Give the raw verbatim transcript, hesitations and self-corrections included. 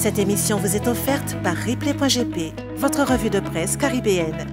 Cette émission vous est offerte par Replay point G P, votre revue de presse caribéenne.